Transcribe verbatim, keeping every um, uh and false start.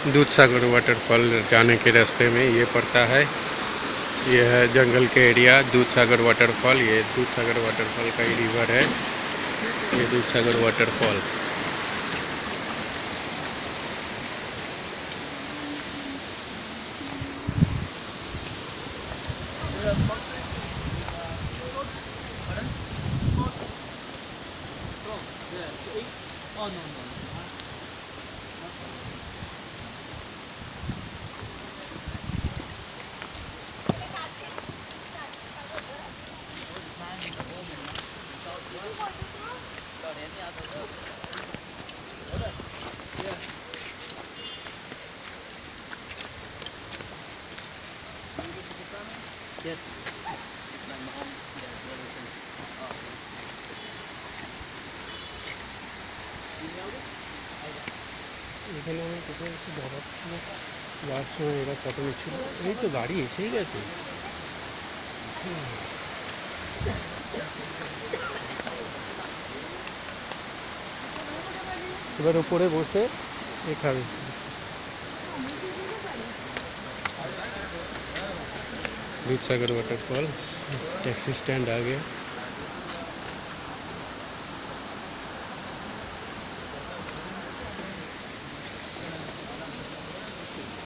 Dudhsagar waterfall जाने के रास्ते में ये पड़ता है। ये है जंगल के एरिया दूधसागर वाटरफॉल। ये दूधसागर वाटरफॉल का ही रिवर है, ये दूधसागर वाटरफॉल। Yes. এখানে আমি কোথাও একটু বরফ যাওয়ার সময় এরা ফটো নিচ্ছিল। এই তো গাড়ি এসেই গেছে। এবার উপরে বসে এখানে दूधसागर वाटरफॉल टैक्सी स्टैंड आ गया।